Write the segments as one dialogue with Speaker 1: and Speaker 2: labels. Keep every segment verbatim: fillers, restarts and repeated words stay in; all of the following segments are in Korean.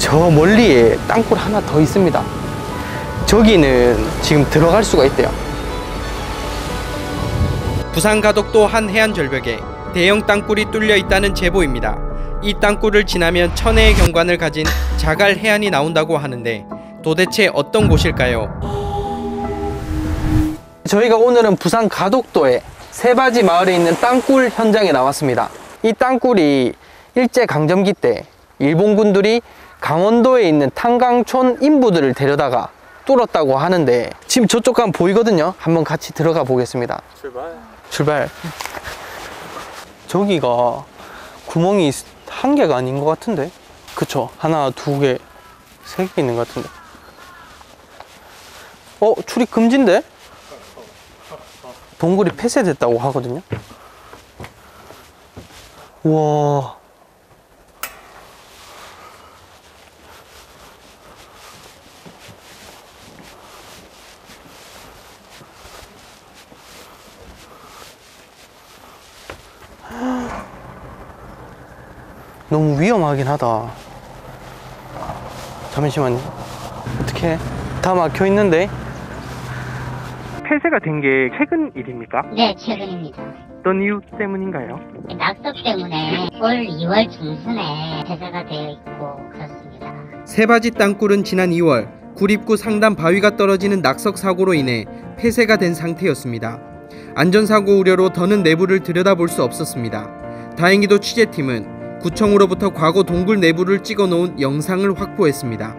Speaker 1: 저 멀리에 땅굴 하나 더 있습니다. 저기는 지금 들어갈 수가 있대요.
Speaker 2: 부산 가덕도 한 해안 절벽에 대형 땅굴이 뚫려 있다는 제보입니다. 이 땅굴을 지나면 천혜의 경관을 가진 자갈 해안이 나온다고 하는데 도대체 어떤 곳일까요?
Speaker 1: 저희가 오늘은 부산 가덕도의 세바지 마을에 있는 땅굴 현장에 나왔습니다. 이 땅굴이 일제강점기 때 일본군들이 강원도에 있는 탄강촌 인부들을 데려다가 뚫었다고 하는데 지금 저쪽 가면 보이거든요. 한번 같이 들어가 보겠습니다.
Speaker 3: 출발.
Speaker 1: 출발. 저기가 구멍이 한 개가 아닌 것 같은데? 그쵸? 하나, 두 개, 세 개 있는 것 같은데. 어? 출입 금지인데? 동굴이 폐쇄됐다고 하거든요. 우와. 너무 위험하긴 하다. 잠시만요. 어떡해? 다 막혀 있는데? 폐쇄가 된 게 최근 일입니까?
Speaker 4: 네, 최근입니다.
Speaker 1: 어떤 이유 때문인가요?
Speaker 4: 낙석 때문에 올 이월 중순에 폐쇄가 되어 있고 그렇습니다.
Speaker 2: 세바지 땅굴은 지난 이월 굴입구 상단 바위가 떨어지는 낙석 사고로 인해 폐쇄가 된 상태였습니다. 안전사고 우려로 더는 내부를 들여다볼 수 없었습니다. 다행히도 취재팀은 구청으로부터 과거 동굴 내부를 찍어 놓은 영상을 확보했습니다.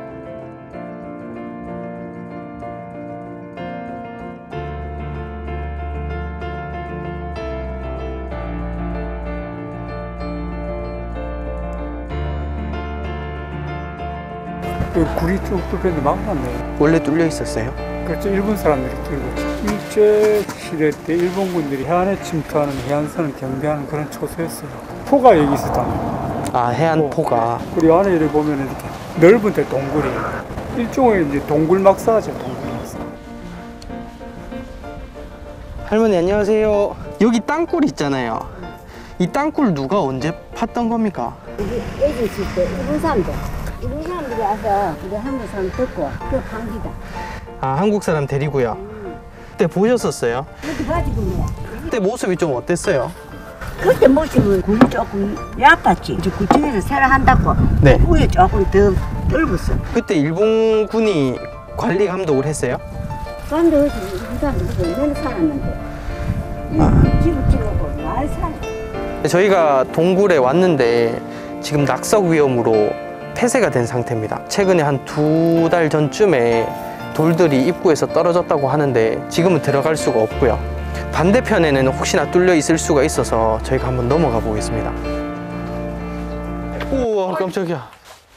Speaker 3: 굴이 쭉 뚫렸는데 막았네.
Speaker 1: 원래 뚫려 있었어요?
Speaker 3: 그렇죠. 일본 사람들이 뚫고 일제 시대 때 일본군들이 해안에 침투하는 해안선을 경비하는 그런 초소였어요. 포가 여기 있었다.
Speaker 1: 아, 해안포가.
Speaker 3: 그리고 안에 이렇게 보면 이렇게 넓은 데 동굴이 일종의 이제 동굴 막사죠. 동굴 막사.
Speaker 1: 할머니 안녕하세요. 여기 땅굴 있잖아요. 이 땅굴 누가 언제 팠던 겁니까?
Speaker 5: 애기 있을 때 일본 사람들 일본 사람들이 와서 우리 한국 사람 듣고 그 방지다.
Speaker 1: 아, 한국 사람 데리고요.
Speaker 5: 음.
Speaker 1: 그때 보셨었어요?
Speaker 5: 그렇게 가지고 뭐
Speaker 1: 그때 모습이 좀 어땠어요?
Speaker 5: 그때 모습은 굴이 조금 얕았지. 이제 구청에서 새로 한다고
Speaker 1: 네.
Speaker 5: 위에 조금 더 넓었어.
Speaker 1: 그때 일본군이 관리 감독을 했어요?
Speaker 5: 그런데 어디 일본 사람들이 얼마나 살았는데 이
Speaker 1: 아.
Speaker 5: 집을 찍어보고 많이 살았어.
Speaker 1: 저희가 동굴에 왔는데 지금 낙석 위험으로 폐쇄가 된 상태입니다. 최근에 한 두 달 전쯤에 돌들이 입구에서 떨어졌다고 하는데 지금은 들어갈 수가 없고요. 반대편에는 혹시나 뚫려 있을 수가 있어서 저희가 한번 넘어가 보겠습니다. 우와, 깜짝이야.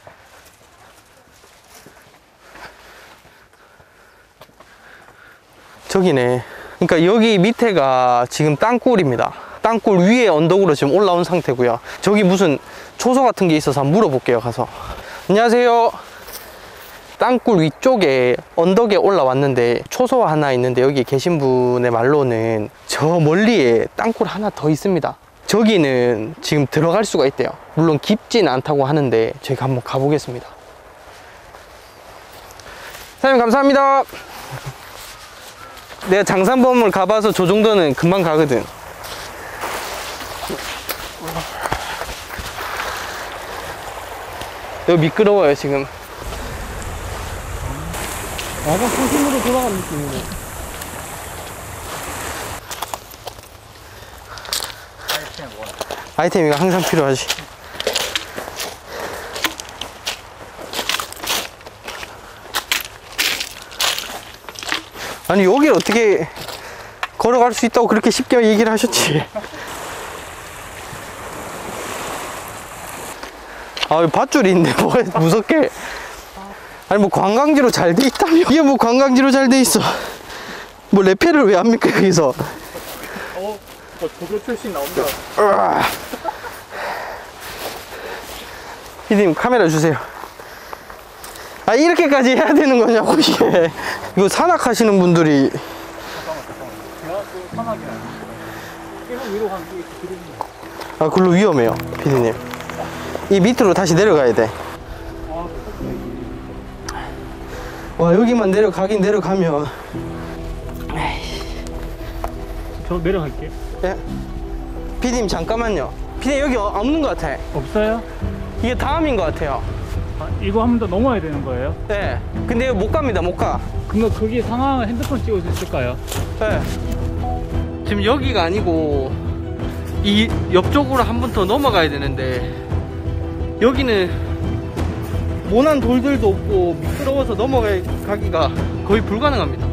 Speaker 1: 저기네. 그러니까 여기 밑에가 지금 땅굴입니다. 땅굴 위에 언덕으로 지금 올라온 상태고요. 저기 무슨 초소 같은 게 있어서 한번 물어볼게요. 가서. 안녕하세요. 땅굴 위쪽에 언덕에 올라왔는데 초소가 하나 있는데 여기 계신 분의 말로는 저 멀리에 땅굴 하나 더 있습니다. 저기는 지금 들어갈 수가 있대요. 물론 깊지는 않다고 하는데 저희가 한번 가보겠습니다. 사장님 감사합니다. 내가 장산범을 가봐서 저 정도는 금방 가거든. 여기 미끄러워요 지금.
Speaker 3: 약간 소심으로 돌아가는 느낌이네.
Speaker 1: 아이템 이거 항상 필요하지. 아니 여기를 어떻게 걸어갈 수 있다고 그렇게 쉽게 얘기를 하셨지. 아, 밧줄이 있네. 뭐 무섭게. 아니 뭐 관광지로 잘 돼 있다며. 이게 뭐 관광지로 잘 돼 있어. 뭐 레페를 왜 합니까 여기서.
Speaker 3: 어, 도교 출신 나온다.
Speaker 1: 피디님 카메라 주세요. 아 이렇게까지 해야 되는 거냐고 이게. 이거 산악하시는 분들이. 아 글로 위험해요 피디님. 이 밑으로 다시 내려가야 돼.
Speaker 3: 아
Speaker 1: 와, 여기만 내려가긴 내려가면.
Speaker 3: 저 내려갈게요.
Speaker 1: 예? 피디님 잠깐만요. 피디님 여기 없는 것 같아.
Speaker 3: 없어요?
Speaker 1: 이게 다음인 것 같아요.
Speaker 3: 아, 이거 한 번 더 넘어야 되는 거예요?
Speaker 1: 네. 근데 이거 못 갑니다. 못 가.
Speaker 3: 그럼 거기 상황을 핸드폰 찍을 수 있을까요?
Speaker 1: 네. 지금 여기가 아니고 이 옆쪽으로 한 번 더 넘어가야 되는데 여기는 모난 돌들도 없고 미끄러워서 넘어가기가 거의 불가능합니다.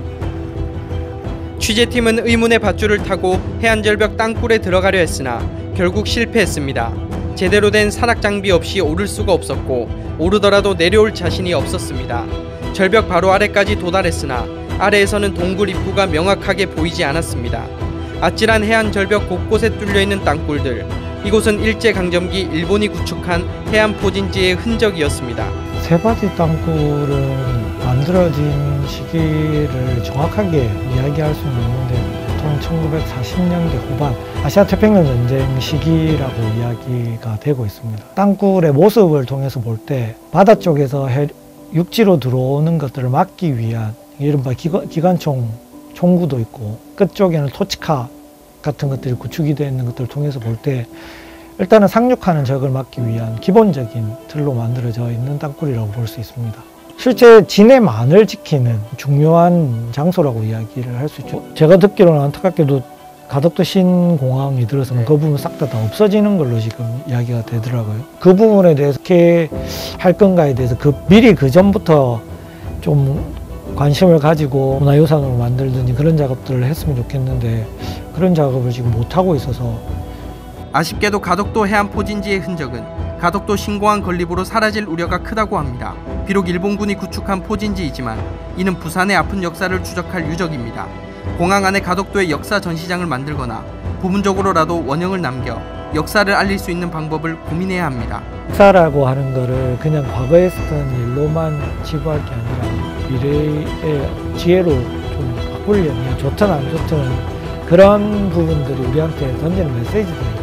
Speaker 2: 취재팀은 의문의 밧줄을 타고 해안절벽 땅굴에 들어가려 했으나 결국 실패했습니다. 제대로 된 산악 장비 없이 오를 수가 없었고 오르더라도 내려올 자신이 없었습니다. 절벽 바로 아래까지 도달했으나 아래에서는 동굴 입구가 명확하게 보이지 않았습니다. 아찔한 해안 절벽 곳곳에 뚫려있는 땅굴들, 이곳은 일제강점기 일본이 구축한 해안 포진지의 흔적이었습니다.
Speaker 6: 세바지 땅굴은 만들어진 시기를 정확하게 이야기할 수는 없는데 보통 천구백사십 년대 후반 아시아 태평양 전쟁 시기라고 이야기가 되고 있습니다. 땅굴의 모습을 통해서 볼 때 바다 쪽에서 해, 육지로 들어오는 것들을 막기 위한 이른바 기관, 기관총 총구도 있고 끝쪽에는 토치카 같은 것들이 구축이 되어 있는 것들을 통해서 볼 때 일단은 상륙하는 적을 막기 위한 기본적인 틀로 만들어져 있는 땅굴이라고 볼 수 있습니다. 실제 진해만을 지키는 중요한 장소라고 이야기를 할 수 있죠. 제가 듣기로는 안타깝게도 가덕도 신공항이 들어서는 그 부분 싹 다 다 없어지는 걸로 지금 이야기가 되더라고요. 그 부분에 대해서 어떻게 할 건가에 대해서 그 미리 그 전부터 좀 관심을 가지고 문화유산으로 만들든지 그런 작업들을 했으면 좋겠는데 그런 작업을 지금 못하고 있어서
Speaker 2: 아쉽게도 가덕도 해안 포진지의 흔적은 가덕도 신공항 건립으로 사라질 우려가 크다고 합니다. 비록 일본군이 구축한 포진지이지만 이는 부산의 아픈 역사를 추적할 유적입니다. 공항 안에 가덕도의 역사 전시장을 만들거나 부분적으로라도 원형을 남겨 역사를 알릴 수 있는 방법을 고민해야 합니다.
Speaker 6: 역사라고 하는 거를 그냥 과거에 있었던 일로만 치부할 게 아니라 미래의 지혜로 좀 바꾸려면 좋든 안 좋든 그런 부분들이 우리한테 던지는 메시지들이